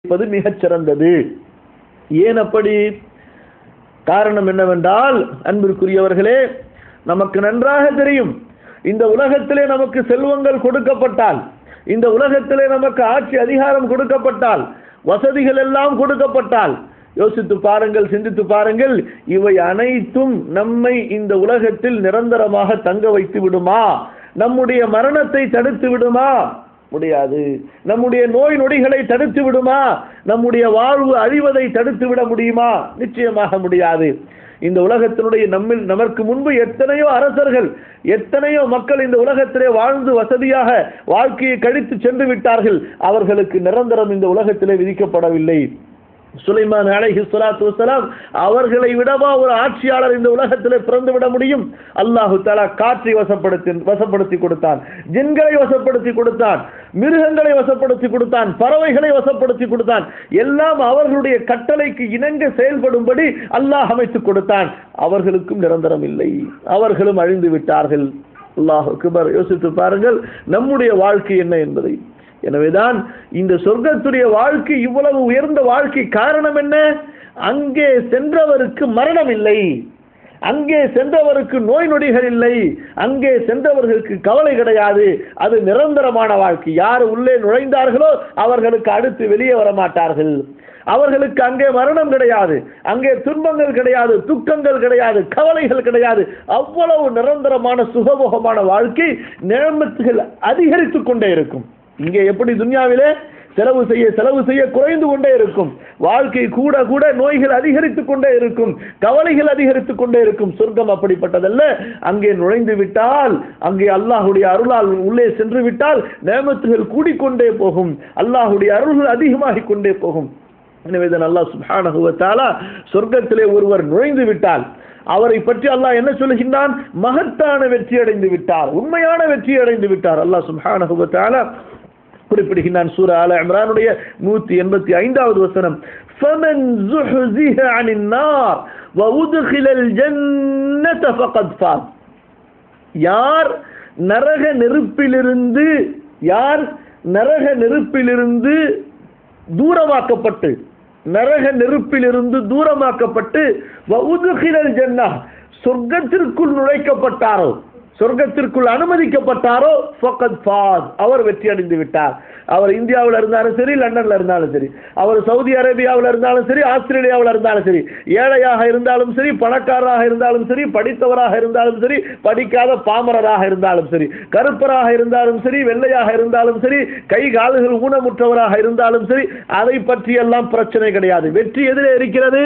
மிகச் சிறந்தது. ஏன் அப்படி? காரணம் என்னவென்றால், அன்பிற்குரியவர்களே, நமக்கு நன்றாக தெரியும், இந்த உலகத்திலே நமக்கு செல்வங்கள் கொடுக்கப்பட்டால், இந்த உலகத்திலே நமக்கு ஆட்சி அதிகாரம் கொடுக்கப்பட்டால், வசதிகள் எல்லாம் கொடுக்கப்பட்டால், யோசித்து பாருங்கள், சிந்தித்து பாருங்கள், இவை அனைத்தும் நம்மை இந்த உலகத்தில் நிரந்தரமாக தங்க வைத்து விடுமா? நம்முடைய மரணத்தை தடுத்து விடுமா? முடியாது. நம்முடைய நோய் நொடிகளை தடுத்து விடுமா? நம்முடைய வாழ்வு அழிவதை தடுத்து விட முடியுமா? நிச்சயமாக முடியாது. இந்த உலகத்தினுடைய நமக்கு முன்பு எத்தனையோ அரசர்கள், எத்தனையோ மக்கள் இந்த உலகத்திலே வாழ்ந்து வசதியாக வாழ்க்கையை கழித்து சென்று விட்டார்கள். அவர்களுக்கு நிரந்தரம் இந்த உலகத்திலே விதிக்கப்படவில்லை. சுலைமான் அலைஹிஸ்ஸலாத்து வஸ்ஸலாம் அவர்களை விடவா ஒரு ஆட்சியாளர் இந்த உலகத்திலே பிறந்து விட முடியும்? அல்லாஹு தஆலா காற்றை வசப்படுத்தி கொடுத்தான், ஜின்களை வசப்படுத்தி கொடுத்தான், மிருகங்களை வசப்படுத்தி கொடுத்தான், பறவைகளை வசப்படுத்தி கொடுத்தான். எல்லாம் அவர்களுடைய கட்டளைக்கு இணங்க செயல்படும்படி அல்லாஹ் அமைத்து கொடுத்தான். அவர்களுக்கும் நிரந்தரம் இல்லை, அவர்களும் அழிந்து விட்டார்கள். அல்லாஹ் அக்பர். யோசித்து பாருங்கள் நம்முடைய வாழ்க்கை என்ன என்பதை. எனவேதான் இந்த சொர்க்கத்துடைய வாழ்க்கை இவ்வளவு உயர்ந்த வாழ்க்கை காரணம் என்ன? அங்கே சென்றவருக்கு மரணம் இல்லை, அங்கே சென்றவருக்கு நோய் நொடிகள் இல்லை, அங்கே சென்றவர்களுக்கு கவலை கிடையாது. அது நிரந்தரமான வாழ்க்கை. யார் உள்ளே நுழைந்தார்களோ அவர்களுக்கு அடுத்து வெளியே வர மாட்டார்கள். அவர்களுக்கு அங்கே மரணம் கிடையாது, அங்கே துன்பங்கள் கிடையாது, துக்கங்கள் கிடையாது, கவலைகள் கிடையாது. அவ்வளவு நிரந்தரமான சுகபோகமான வாழ்க்கை, நியமத்துகள் அதிகரித்துக் கொண்டே இருக்கும். இங்கே எப்படி துன்யாவிலே செலவு செய்ய குறைந்து கொண்டே இருக்கும், வாழ்க்கை கூட கூட நோய்கள் அதிகரித்துக் கொண்டே இருக்கும், கவலைகள் அதிகரித்துக் கொண்டே இருக்கும். சொர்க்கம் அப்படிப்பட்டதல்ல. அங்கே நுழைந்து விட்டால், அங்கே அல்லாஹுடைய அருளால் உள்ளே சென்று விட்டால் நியமத்துகள் கூடிக்கொண்டே போகும், அல்லாஹுடைய அருள்கள் அதிகமாகிக் கொண்டே போகும். எனவே தான் அல்லாஹ் சுப்ஹானஹு வ தஆலா சொர்க்கத்திலே ஒருவர் நுழைந்து விட்டால் அவரை பற்றி அல்லாஹ் என்ன சொல்கின்றான்? மகத்தான வெற்றி அடைந்து விட்டார், உண்மையான வெற்றி அடைந்து விட்டார். அல்லாஹ் சுப்ஹானஹு வ தஆலா குறிப்பிடுகின்றான். சூரா ஆல இம்ரானுடைய 185வது வசனம், ஃபமன் ஸுஹ்ஸிஹ அனின் நார் வ உத்கிலல் ஜன்னத ஃபகத் ஃபாஸ். யார் நரக நெருப்பிலிருந்து தூரமாக்கப்பட்டு வ உத்கிலல் ஜன்னah சொர்க்கத்திற்குள் நுழைக்கப்பட்டாரோ, சொர்க்கத்திற்குள் அனுமதிக்கப்பட்டாரோ, ஃபகத் ஃபாஸ் அவர் வெற்றி அடைந்து விட்டார். அவர் இந்தியாவில் இருந்தாலும் சரி, லண்டன்ல இருந்தாலும் சரி, அவர் சவுதி அரேபியாவில் இருந்தாலும் சரி, ஆஸ்திரேலியாவில் இருந்தாலும் சரி, ஏழையாக இருந்தாலும் சரி, பணக்காரராக இருந்தாலும் சரி, படித்தவராக இருந்தாலும் சரி, படிக்காத பாமரராக இருந்தாலும் சரி, கருப்பராக இருந்தாலும் சரி, வெள்ளையாக இருந்தாலும் சரி, கை கால்கள் ஊனமுற்றவராக இருந்தாலும் சரி, அதை பற்றியெல்லாம் பிரச்சனை கிடையாது. வெற்றி எதிரே இருக்கிறது?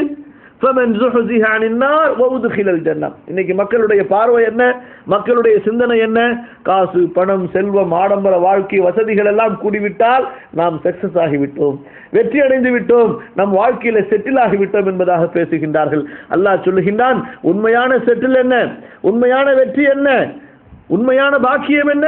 இன்னைக்கு மக்களுடைய பார்வை என்ன? மக்களுடைய சிந்தனை என்ன? காசு, பணம், செல்வம், ஆடம்பர வாழ்க்கை, வசதிகள் எல்லாம் கூடிவிட்டால் நாம் சக்சஸ் ஆகிவிட்டோம், வெற்றி அடைந்து விட்டோம், நம் வாழ்க்கையில செட்டில் ஆகிவிட்டோம் என்பதாக பேசுகின்றார்கள். அல்லாஹ் சொல்லுகின்றான், உண்மையான செட்டில் என்ன? உண்மையான வெற்றி என்ன? உண்மையான பாக்கியம் என்ன?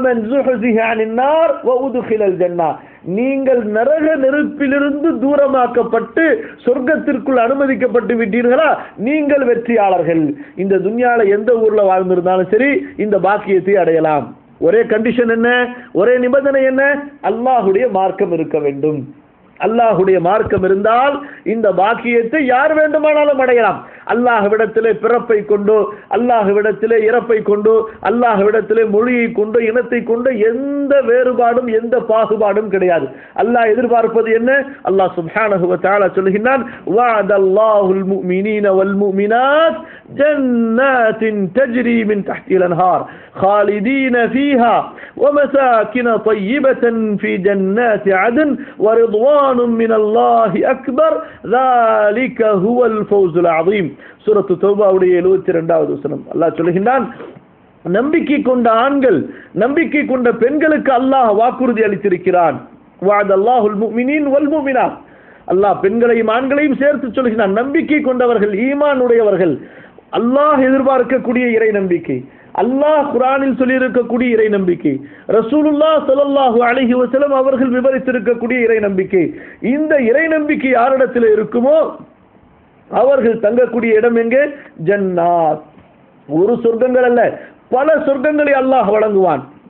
நீங்கள் நரக நெருப்பிலிருந்து தூரமாக்கப்பட்டு சொர்க்கத்திற்குள் அனுமதிக்கப்பட்டு விட்டீர்களா, நீங்கள் வெற்றியாளர்கள். இந்த துன்யால எந்த ஊர்ல வாழ்ந்திருந்தாலும் சரி இந்த பாக்கியத்தை அடையலாம். ஒரே கண்டிஷன் என்ன? ஒரே நிபந்தனை என்ன? அல்லாஹுடைய மார்க்கம் இருக்க வேண்டும். அல்லாஹுடைய மார்க்கம் இருந்தால் இந்த பாக்கியத்தை யார் வேண்டுமானாலும் அடையலாம். அல்லாஹ்விடத்திலே பிறப்பை கொண்டோ, அல்லாஹ்விடத்திலே இறப்பை கொண்டோ, அல்லாஹ்விடத்திலே மொழியை கொண்டோ, இனத்தை கொண்டோ எந்த வேறுபாடும் எந்த பாகுபாடும் கிடையாது. அல்லாஹ் எதிர்பார்ப்பது என்ன? அல்லாஹ் சுப்ஹானஹு வ தஆலா சொல்கிறான், வஅதல்லாஹுல் முஃமினீன வல் முஃமினாத் ஜன்னாத்தின் தஜ்ரி மின் தஹ்தில் அன்ஹார் خالدين فيها ومساكن طيبة في جنات عدن ورضوان من الله أكبر ذلك هو الفوز العظيم. சூரத்து தௌபாவுடைய 72வது வசனம். அல்லாஹ் சொல்கிறான், நம்பிக்கை கொண்ட ஆண்கள், நம்பிக்கை கொண்ட பெண்களுக்கு அல்லாஹ் வாக்குறுதி அளித்திருக்கிறான். வஅதல்லாஹுல் முஃமினீன் வல் முஃமினாத். அல்லாஹ் பெண்களையும் ஆண்களையும் சேர்த்து சொல்கிறான். நம்பிக்கை கொண்டவர்கள், ஈமான் உடையவர்கள், அல்லாஹ் எதிர்பார்க்கக்கூடிய இறை நம்பிக்கை, அல்லாஹ் குர்ஆனில் சொல்லி இருக்கக்கூடிய இறை நம்பிக்கை, ரசூலுல்லாஹ் ஸல்லல்லாஹு அலைஹி வஸல்லம் அவர்கள் விவரித்திருக்கக்கூடிய இறை நம்பிக்கை, இந்த இறை நம்பிக்கை யாரிடத்தில் இருக்குமோ அவர்கள் தங்கக்கூடிய இடம் எங்கே? ஜன்னாத். ஒரு சொர்க்கங்கள் அல்ல, பல சொர்க்கங்களை அல்லாஹ் வழங்குவான்.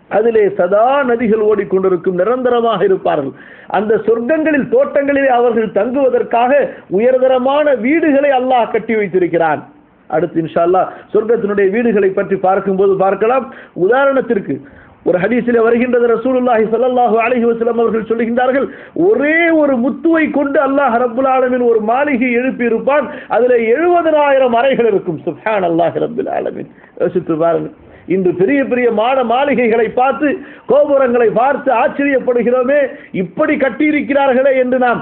அதிலே சதா நதிகள் ஓடிக்கொண்டிருக்கும், நிரந்தரமாக இருப்பார்கள். அந்த சொர்க்கங்களில் தோட்டங்களிலே அவர்கள் தங்குவதற்காக உயர்தரமான வீடுகளை அல்லாஹ் கட்டி வைத்திருக்கிறான். அடுத்து இன்ஷா அல்லாஹ் சொர்க்கத்தினுடைய வீடுகளை பற்றி பார்க்கும்போது பார்க்கலாம். உதாரணத்திற்கு ஒரு ஹதீஸிலே வருகின்றது, ரசூலுல்லாஹி ஸல்லல்லாஹு அலைஹி வஸல்லம் அவர்கள் சொல்லுகின்றார்கள், ஒரே ஒரு முத்துவை கொண்டு அல்லாஹ் ரப்புல் ஆலமீன் ஒரு மாளிகை எழுப்பி இருப்பான், அதிலே 70,000 அறைகள் இருக்கும். சுப்ஹானல்லாஹி ரப்பில் ஆலமீன். யோசித்து பாருங்கள். இன்று பெரிய பெரிய மாளிகைகளை பார்த்து, கோபுரங்களை பார்த்து ஆச்சரியப்படுகிறோமே, இப்படி கட்டியிருக்கிறார்களே என்று நாம்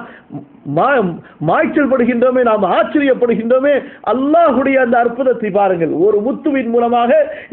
மாய்ச்சல் படுகின்றோமே, நாம் ஆச்சரியப்படுகின்றோமே. அல்லாஹுடைய அந்த அற்புதத்தை பாருங்கள். ஒரு முத்துவின் மூலமாக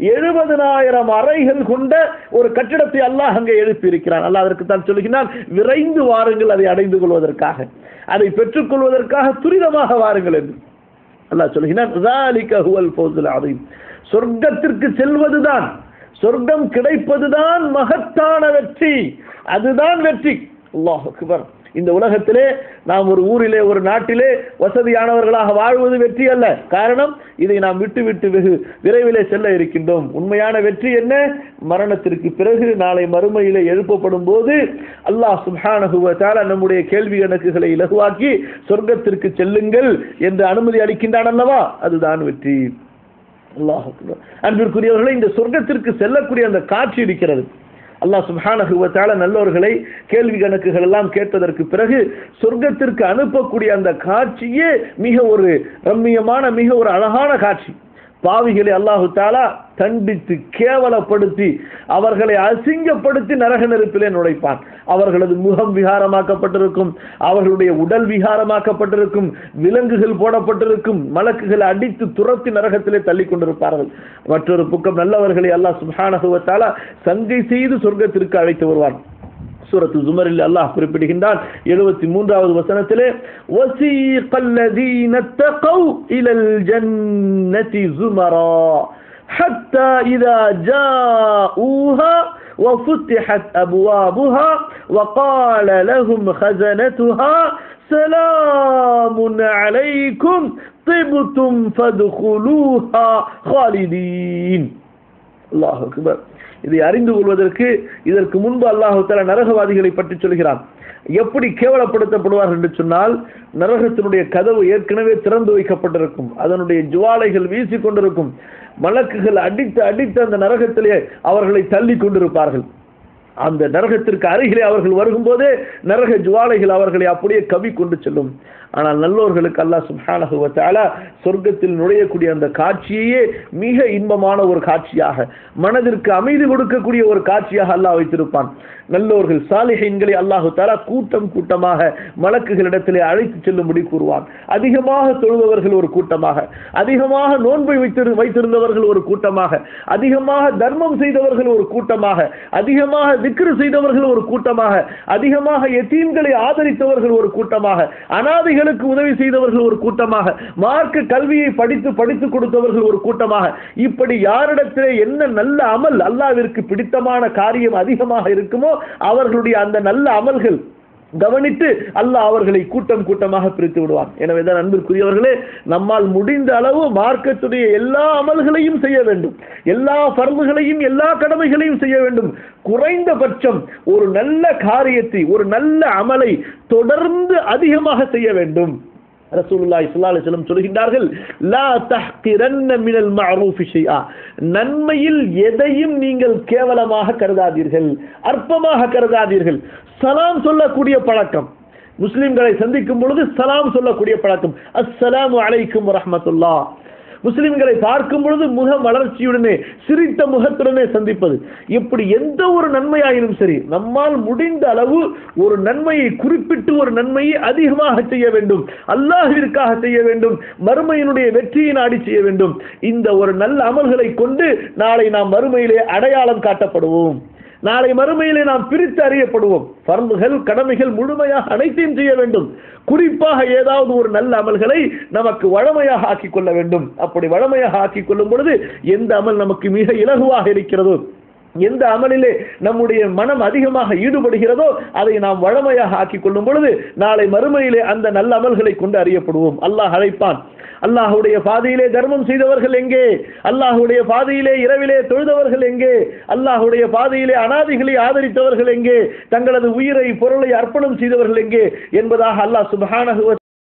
70,000 அறைகள் கொண்ட ஒரு கட்டிடத்தை அல்லாஹ் அங்கே எழுப்பி இருக்கிறான். அல்லாஹ் அதற்கு தான் சொல்லுகிறான், விரைந்து வாருங்கள் அதை அடைந்து கொள்வதற்காக, அதை பெற்றுக் கொள்வதற்காக துரிதமாக வாருங்கள் என்று அல்லாஹ் சொல்லுகிறான். ذَلِكَ هُوَ الْفَوْزُ الْعَظِيمُ. சொர்க்கத்திற்கு செல்வதுதான், சொர்க்கம் கிடைப்பதுதான் மகத்தான வெற்றி, அதுதான் வெற்றி. அல்லாஹ் அக்பர். இந்த உலகத்திலே நாம் ஒரு ஊரிலே ஒரு நாட்டிலே வசதியானவர்களாக வாழ்வது வெற்றி அல்ல. காரணம், இதை நாம் விட்டு வெகு விரைவிலே செல்ல இருக்கின்றோம். உண்மையான வெற்றி என்ன? மரணத்திற்கு பிறகு நாளை மறுமையிலே எழுப்பப்படும் போது அல்லாஹ் சுப்ஹானஹு வ தஆலா நம்முடைய கேள்வி கணக்குகளை இலகுவாக்கி சொர்க்கத்திற்கு செல்லுங்கள் என்று அனுமதி அளிக்கின்றான் அல்லவா, அதுதான் வெற்றி. அல்லாஹ் அக்பர். அன்பிற்குரியவர்களே, இந்த சொர்க்கத்திற்கு செல்லக்கூடிய அந்த காட்சி இருக்கிறது. அல்லாஹ் சுப்ஹானஹு வ தஆலா நல்லோர்களை கேள்வி கணக்குகள் எல்லாம் கேட்டதற்கு பிறகு சொர்க்கத்திற்கு அனுப்பக்கூடிய அந்த காட்சியே மிக ஒரு ரம்மியமான, மிக ஒரு அழகான காட்சி. பாவிகளை அல்லாஹு தஆலா தண்டித்து கேவலப்படுத்தி அவர்களை அசிங்கப்படுத்தி நரக நெருப்பிலே நுழைப்பான். அவர்களது முகம் விகாரமாக்கப்பட்டிருக்கும், அவர்களுடைய உடல் விகாரமாக்கப்பட்டிருக்கும், விலங்குகள் போடப்பட்டிருக்கும், மலக்குகள் அடித்து துரத்தி நரகத்திலே தள்ளி கொண்டிருப்பார்கள். மற்றொரு பக்கம் நல்லவர்களை அல்லாஹ் சுப்ஹானஹு வ தஆலா சங்கை செய்து சொர்க்கத்திற்கு அழைத்து வருவான். சூரத்து ஜுமரில் அல்லாஹ் குறிப்பிடுகின்றான் 73வது வசனத்திலே, வஸீகல்லதீன தகவ் இலல் ஜன்னதி ஸுமரா ஹத்தா இதா ஜாஊஹா وفتحت أبوابها وقال لهم خزنتها سلام عليكم طبتم فادخلوها خالدين. அல்லாஹ் அக்பர். இதை அறிந்து கொள்வதற்கு இதற்கு முன்பு அல்லாஹ் தஆலா நரகவாதிகளை பற்றி சொல்கிறான். எப்படி கேவலப்படுத்தப்படுவார்கள் என்று சொன்னால், நரகத்தினுடைய கதவு ஏற்கனவே திறந்து வைக்கப்பட்டிருக்கும், அதனுடைய ஜுவாலைகள் வீசிக்கொண்டிருக்கும், மலக்குகள் அடித்து அந்த நரகத்திலே அவர்களை தள்ளி கொண்டிருப்பார்கள். அந்த நரகத்திற்கு அருகிலே அவர்கள் வரும்போதே நரக ஜுவாலைகள் அவர்களை அப்படியே கவி கொண்டு செல்லும். ஆனால் நல்லோர்களுக்கு அல்லாஹ் சுப்ஹானஹு வ தஆலா சொர்க்கத்தில் நுழையக்கூடிய அந்த காட்சியே மிக இன்பமான ஒரு காட்சியாக, மனதிற்கு அமைதி கொடுக்கக்கூடிய ஒரு காட்சியாக அல்லாஹ் வைத்திருப்பான். நல்லோர்கள் சாலிஹீன்களை அல்லாஹு தஆலா கூட்டம் கூட்டமாக மலக்குகளிடத்திலே அழைத்து செல்லும்படி கூறுவான். அதிகமாக தொழுபவர்கள் ஒரு கூட்டமாக, அதிகமாக நோன்பை வைத்திருந்தவர்கள் ஒரு கூட்டமாக, அதிகமாக தர்மம் செய்தவர்கள் ஒரு கூட்டமாக, அதிகமாக திக்ர் செய்தவர்கள் ஒரு கூட்டமாக, அதிகமாக யதீம்களை ஆதரித்தவர்கள் ஒரு கூட்டமாக, அனாதைகளுக்கு உதவி செய்தவர்கள் ஒரு கூட்டமாக, மார்க்க கல்வியை படித்து கொடுத்தவர்கள் ஒரு கூட்டமாக, இப்படி யாரிடத்திலே என்ன நல்ல அமல் அல்லாஹ்விற்கு பிடித்தமான காரியம் அதிகமாக இருக்குமோ அவர்களுடைய அந்த நல்ல அமல்கள் கவனித்து அல்லாஹ் அவர்களை கூட்டம் கூட்டமாக பிரித்து விடுவான். எனவேதான் அன்பிற்குரியவர்களே, நம்மால் முடிந்த அளவு மார்க்கத்துடைய எல்லா அமல்களையும் செய்ய வேண்டும், எல்லா ஃபர்துகளையும் எல்லா கடமைகளையும் செய்ய வேண்டும். குறைந்தபட்சம் ஒரு நல்ல காரியத்தை, ஒரு நல்ல அமலை தொடர்ந்து அதிகமாக செய்ய வேண்டும். ரசூலுல்லாஹி ஸல்லல்லாஹு அலைஹி வஸல்லம் சொல்கின்றார்கள், லா தஹ்கிரன்ன மினல் மஅரூஃபி ஷைஆ, நன்மையில் எதையும் நீங்கள் கேவலமாக கருதாதீர்கள், அற்பமாக கருதாதீர்கள். சலாம் சொல்லக்கூடிய பழக்கம், முஸ்லிம்களை சந்திக்கும் பொழுது சலாம் சொல்லக்கூடிய பழக்கம், அஸ்ஸலாமு அலைக்கும் வரஹ்மத்துல்லாஹ். முஸ்லிம்களை பார்க்கும் பொழுது முக வளர்ச்சியுடனே சிரித்த முகத்துடனே சந்திப்பது, இப்படி எந்த ஒரு நன்மையாயினும் சரி நம்மால் முடிந்த அளவு ஒரு நன்மையை குறிப்பிட்டு ஒரு நன்மையை அதிகமாக செய்ய வேண்டும், அல்லாஹ்விற்காக செய்ய வேண்டும், மறுமையினுடைய வெற்றியை நாடி செய்ய வேண்டும். இந்த ஒரு நல்ல அமல்களை கொண்டு நாளை நாம் மறுமையிலே அடையாளம் காட்டப்படுவோம், நாளை மறுமையிலே நாம் பிரித்து அறியப்படுவோம். ஃபர்துகள் கடமைகள் முழுமையாக அனைத்தையும் செய்ய வேண்டும். குறிப்பாக ஏதாவது ஒரு நல்ல அமல்களை நமக்கு வழமையாக ஆக்கிக் கொள்ள வேண்டும். அப்படி வழமையாக ஆக்கிக் கொள்ளும் பொழுது எந்த அமல் நமக்கு மிக இலகுவாக இருக்கிறதோ, எந்த அமலிலே நம்முடைய மனம் அதிகமாக ஈடுபடுகிறதோ அதை நாம் வழமையாக ஆக்கிக் கொள்ளும் பொழுது நாளை மறுமையிலே அந்த நல்ல அமல்களை கொண்டு அறியப்படுவோம். அல்லாஹ் அழைப்பான், அல்லாஹ்வுடைய பாதையிலே தர்மம் செய்தவர்கள் எங்கே? அல்லாஹ்வுடைய பாதையிலே இரவிலே தொழுதவர்கள் எங்கே? அல்லாஹ்வுடைய பாதையிலே அனாதைகளை ஆதரித்தவர்கள் எங்கே? தங்களது உயிரை பொருளை அர்ப்பணம் செய்தவர்கள் எங்கே என்பதாக அல்லாஹ் சுப்ஹானஹு வ